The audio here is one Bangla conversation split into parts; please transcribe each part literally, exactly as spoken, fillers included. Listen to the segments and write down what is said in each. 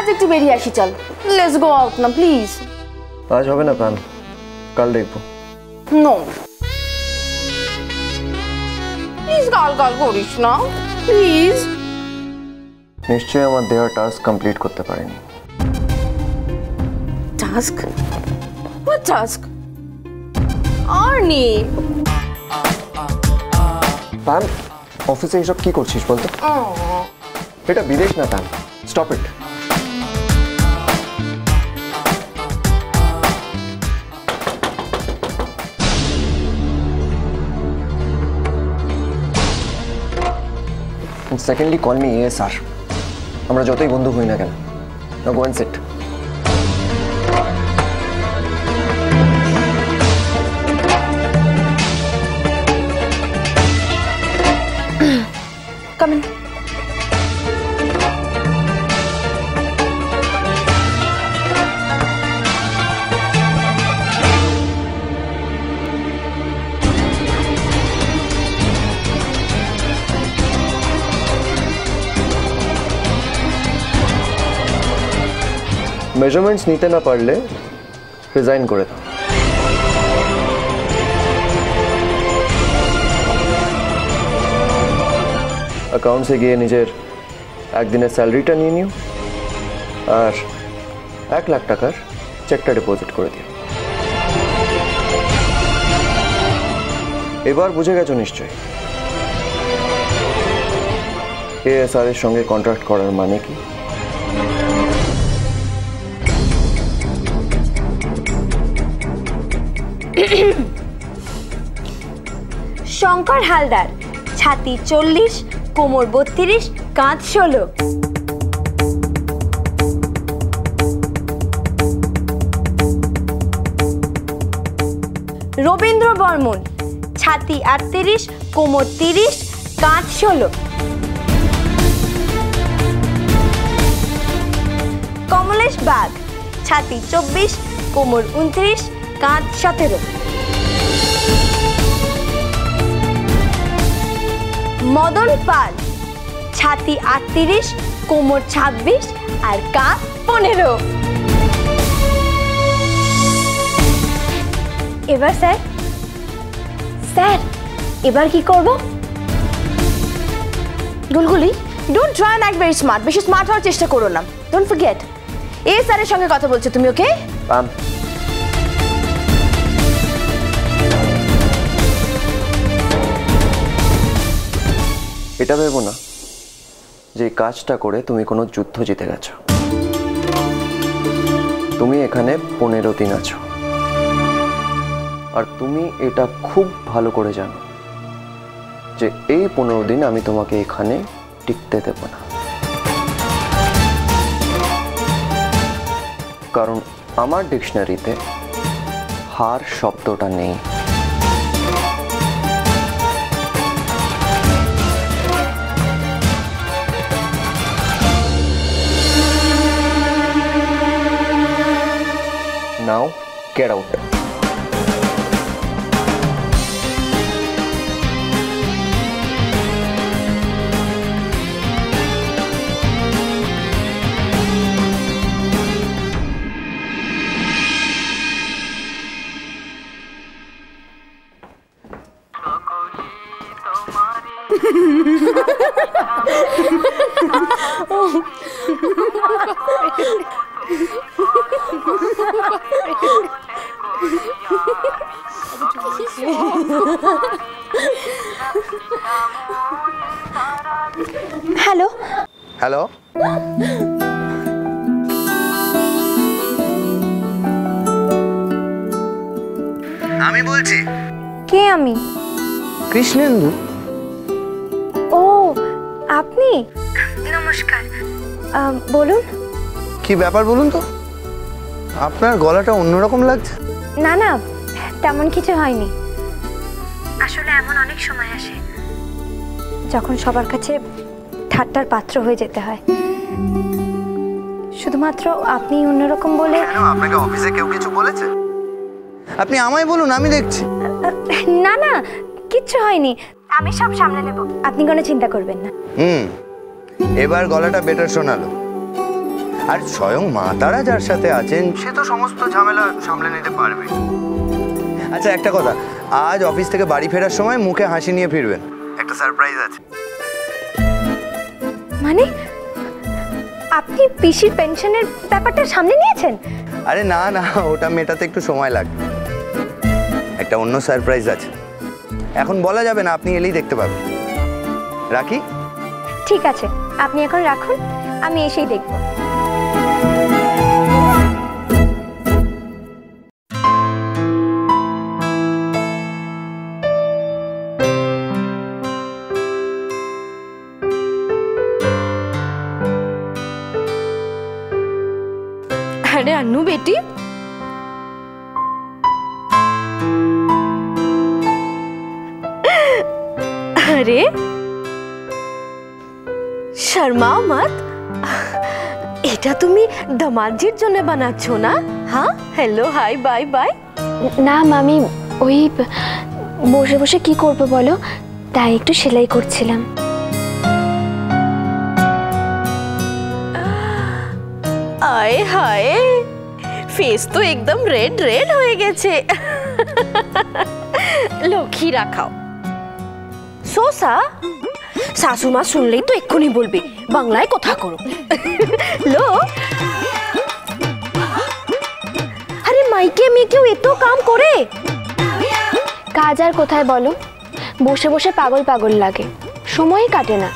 একটু বেরিয়ে আসি, চল লেটস গো আউট না প্লিজ। আজ হবে না প্যাম, কাল দেখবো। নো প্লিজ, কাল কাল করিস না প্লিজ। নিশ্চয়ই আমার দেওয়া টাস্ক কমপ্লিট করতে পারিনি। টাস্ক? What task? আর্নি প্যাম, অফিসে এসব কি করছিস বলতো? এটা বিদেশ না Pam, stop it. Secondly call me a sir. আমরা যতই বন্ধু হই না কেন, now go and sit. Come in. Measurements নিতে না পারলে রিজাইন করে দাও। অ্যাকাউন্টসে গিয়ে নিজের একদিনের স্যালারিটা নিয়ে নিও আর এক লাখ টাকার চেকটা ডিপোজিট করে দিও। এবার বুঝে গেছো নিশ্চয়ই এএসআর এর সঙ্গে কন্ট্রাক্ট করার মানে কি। শঙ্কর হালদার, ছাতি চল্লিশ, কোমর বত্রিশ, কাঁধ ষোলো। রবীন্দ্র বর্মন, ছাতি আটত্রিশ, কোমর তিরিশ, কাঁধ ষোলো। কমলেশ বাগ, ছাতি চব্বিশ, কোমর উনত্রিশ, কাঁধ সতেরো। মদন পাল, ছাতি আটত্রিশ, কোমর ছাব্বিশ আর কাঁধ পনেরো। এবার স্যার স্যার এবার কি করব? গুলগুলি, don't try and act very smart. বেশি স্মার্ট হওয়ার চেষ্টা করো না। ডোন্ট ফরগেট, এই স্যারের সঙ্গে কথা বলছো তুমি, ওকে? প্যাম, এটা ভেবো না যে কাজটা করে তুমি কোনো যুদ্ধ জিতে গেছো। তুমি এখানে পনেরো দিন আছো আর তুমি এটা খুব ভালো করে জানো যে এই পনেরো দিন আমি তোমাকে এখানে টিকতে দেব না, কারণ আমার ডিকশনারিতে হার শব্দটা নেই। Now, get out. Hello hello, আমি বলছি। কে আমি? কৃষ্ণেন্দু। ও আপনি? নমস্কার, বলুন। কি ব্যাপার বলুন তো, আপনার গলাটা অন্যরকম লাগছে। না না, তেমন কিছু হয়নি। আসলে এমন অনেক সময় আসে যখন সবার কাছে ঠাট্টার পাত্র হয়ে যেতে হয়। শুধুমাত্র আপনি অন্যরকম বলে। আপনাকে অফিসে কেউ কিছু বলেছে? আপনি আমায় বলুন, আমি দেখছি। না না, কিচ্ছু হয়নি, আমি সব সামলে নেব, আপনি কোনো চিন্তা করবেন না। হুম, এবার গলাটা বেটার শোনালো। আর স্বয়ং মা তারা যার সাথে আছেন সে তো সমস্ত ঝামেলা সামলে নিতে পারবে। আচ্ছা একটা কথা, আজ অফিস থেকে বাড়ি ফেরার সময় মুখে হাসি নিয়ে ফিরবেন, একটা সারপ্রাইজ আছে। মানে আপনি পিসির পেনশনের ব্যাপারটা সামনে নিয়েছেন? আরে না না, ওটা মেটাতে একটু সময় লাগবে। একটা অন্য সারপ্রাইজ আছে, এখন বলা যাবে না, আপনি এলেই দেখতে পাবেন। রাখি? ঠিক আছে, আপনি এখন রাখুন, আমি এসেই দেখব। अरे अन्नू बेटी, अरे शर्माओ मत, এটা তুমি দামাজির জন্য বানাচ্ছো না? হ্যাঁ, হ্যালো হাই বাই বাই। না মামি, ওই বসে বসে কি করব বলো, তাই একটু সেলাই করছিলাম। आए हाय, फेस तो एकदम रेड रेड হয়ে গেছে। লো খিরা খাও। সোসা শাশুমা শুনলেই তো এক্ষুনি বলবে বাংলায় কথা করো। লো, আরে মাইকে মেয়ে কেউ এত কাম করে? কাজ আর কোথায় বলো, বসে বসে পাগল পাগল লাগে, সময়ই কাটে না।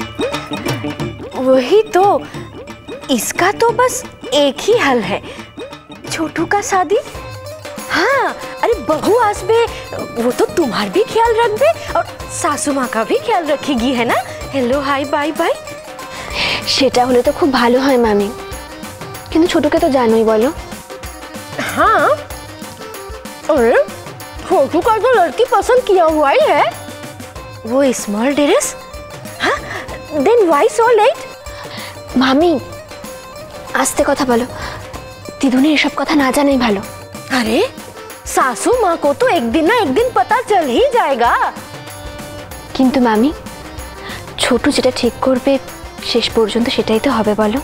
वही तो, इसका तो बस एक ही हल है, छोटू का शादी। हाँ, अरे बहू आसबे, वो तो तुम्हारा भी ख्याल रखबे और सासू माँ का भी ख्याल रखेगी, है ना? Hello hi bye bye. সেটা হলে তো খুব ভালো হয় মামি, কিন্তু ছোটকে তো জানোই বলো। हाँ, अरे छोटू का तो लड़की पसंद किया हुआ ही है, वो स्मॉल ड्रेस। हाँ, देन व्हाई सो लेट? মামি আস্তে কথা বলো, দিদুনি এসব কথা না জানাই ভালো। अरे सासू माँ को तो एक दिन ना एक दिन पता चल ही जाएगा। কিন্তু মামি, ছোটু যেটা ঠিক করবে শেষ পর্যন্ত সেটাই তো হবে বলো।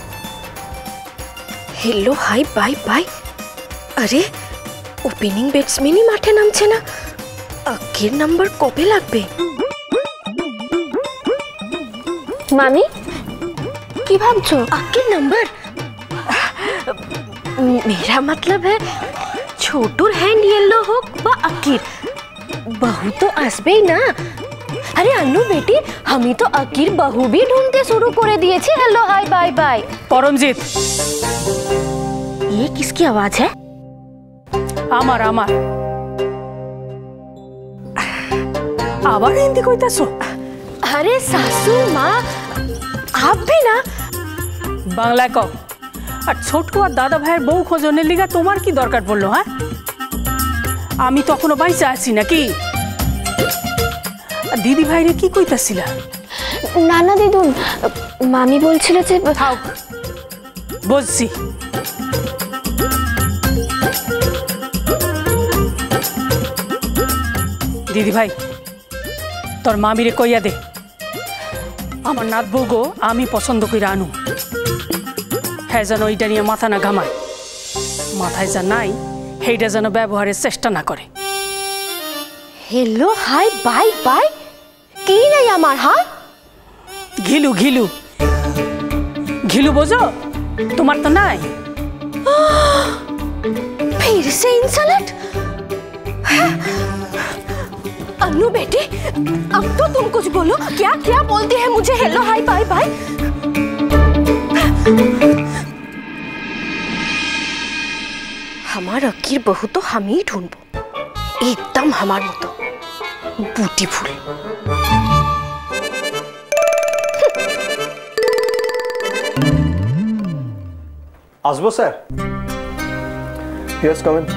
Hello hi bye bye. अरे ওপেনিং ব্যাটসম্যানই মাঠে নামছে না, আকির নাম্বার কবে লাগবে? মামি কি ভাবছো? আকির নাম্বার? मेरा मतलब है छोटूर हैंड येलो हो বা আকির, बहू तो আসবেই না। अरे अन्नू बेटी, हम ही तो अकीर बहू भी ढूंढते शुरू করে দিয়েছি। Hello hi bye bye. Paramjeet, ये किसकी आवाज है? আমার আমার আবার হিন্দি কইতাছো? अरे सासू माँ, आप भी ना? বাংলায় কও। আর ছোটু আর দাদা ভাইয়ের বউ খোঁজনের লিগা তোমার কি দরকার পড়লো? হ্যাঁ, আমি তখনও বাইসা আছি নাকি? আর দিদি ভাইরে কি কইতাছিলা? না না দিদুন, মামি বলছিল যে থাও, বুঝছি। দিদি ভাই, তোর মামিরে কইয়া দে আমার নাত বউগো আমি পছন্দ কইরা আনু। হ্যাঁ, যেন ওইটা নিয়ে মাথা না ঘামায়, মাথায় যা নাই সেইটা যেন ব্যবহারের চেষ্টা না করে। हेलो हाय बाय बाय কি নাই আমার? হ্যাঁ, ঘিলু ঘিলু ঘিলু বোঝো? তোমার তো নাই। फिर से इंसल्ट? अन्नू बेटी, अब तो तुम कुछ बोलो, क्या क्या बोलती है मुझे? Hello hi bye bye. हमारा अकीर बहू तो हम ही ढूंढबो, एकदम हमार मतो ब्यूटीफुल। আসবো sir? Yes, come in.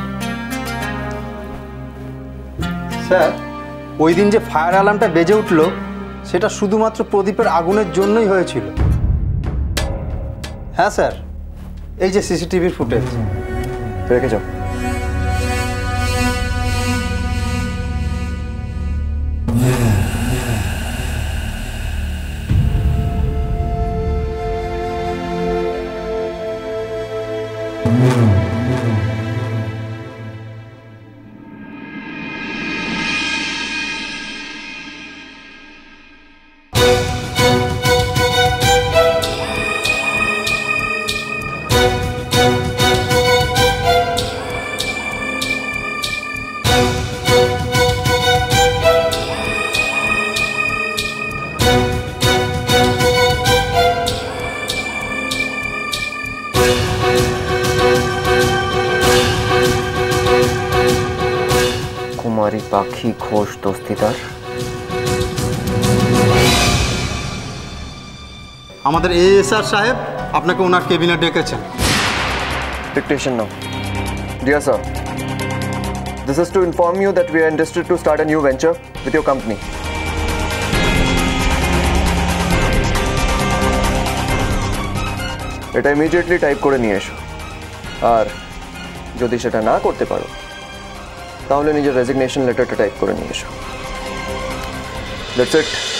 Sir, ওই দিন যে ফায়ার অ্যালার্মটা বেজে উঠলো সেটা শুধুমাত্র প্রদীপের আগুনের জন্যই হয়েছিল। হ্যাঁ স্যার, এই যে সিসিটিভির ফুটেজ। রেখে যাও। পাখি ঘোষ দস্তিদার। আমাদের এএসআর সাহেব আপনাকে ওনার কেবিনে ডেকেছেন। Dictation now. Dear sir, this is to inform you that we are interested to start a new venture with your company. এটা ইমিডিয়েটলি টাইপ করে নিয়ে এসো, আর যদি সেটা না করতে পারো তাহলে নিজের রেজিগনেশন লেটারটা টাইপ করে নিয়ে এসো। দ্যাটস ইট।